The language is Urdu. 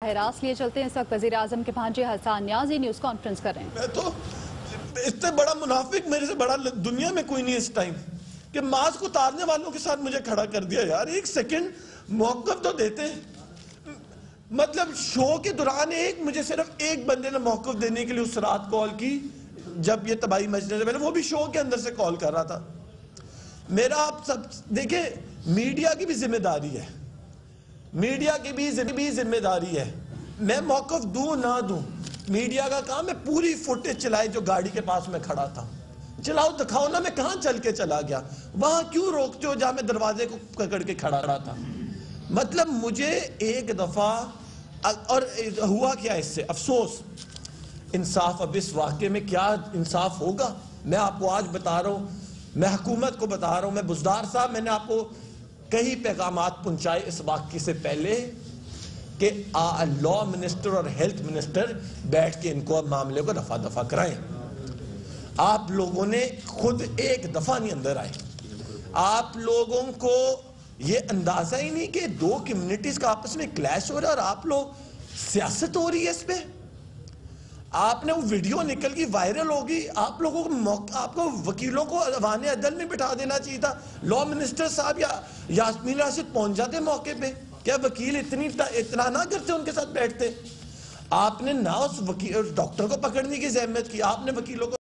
راست لیے چلتے ہیں. اس وقت وزیر اعظم کے بھانجے حسان نیازی نیوز کانفرنس کر رہے ہیں. میں تو اس سے بڑا منافق میرے سے بڑا دنیا میں کوئی نہیں اس ٹائم کہ ماسک اتارنے والوں کے ساتھ مجھے کھڑا کر دیا. یار ایک سیکنڈ موقف تو دیتے ہیں. مطلب شو کے دوران مجھے صرف ایک بندے نے موقف دینے کے لیے اس رات کال کی جب یہ تباہی مچنے سے پہلے, وہ بھی شو کے اندر سے کال کر رہا تھا. میرا آپ سب دیکھیں, میڈیا کی بھی ذمہ داری ہے, میڈیا کی بھی ذمہ داری ہے. میں موقف دوں نہ دوں, میڈیا کا کام ہے پوری فوٹیج چلائے جو گاڑی کے پاس میں کھڑا تھا. چلاؤ دکھاؤ نا میں کہاں چل کے چلا گیا, وہاں کیوں روکتے ہو جہاں میں دروازے کو پکڑ کے کھڑا رہا تھا. مطلب مجھے ایک دفعہ, اور ہوا کیا اس سے افسوس, انصاف اب اس واقعے میں کیا انصاف ہوگا. میں آپ کو آج بتا رہا ہوں, میں حکومت کو بتا رہا ہوں, میں بزدار صاحب میں نے آپ کو کئی پیغامات پہنچائے اس واقعے سے پہلے کہ لا منسٹر اور ہیلتھ منسٹر بیٹھ کے ان کو معاملے کو دفعہ دفعہ کرائیں. آپ لوگوں نے خود ایک دفعہ نہیں اندر آئے. آپ لوگوں کو یہ اندازہ ہی نہیں کہ دو کمیونٹیز کا آپس میں کلیش ہو رہا ہے اور آپ لوگ سیاست ہو رہی ہے اس پہ. آپ نے وہ ویڈیو نکل گئی, وائرل ہوگی, آپ لوگوں کو آپ کو وکیلوں کو ایوان عدل میں بٹھا دینا چاہیے تھا. لا منسٹر صاحب یا یاسمین راشد پہنچ جاتے موقع پہ, کیا وکیل اتنا نہ کرتے ان کے ساتھ بیٹھتے. آپ نے نہ اس ڈاکٹر کو پکڑنے کی زحمت کی, آپ نے وکیلوں کو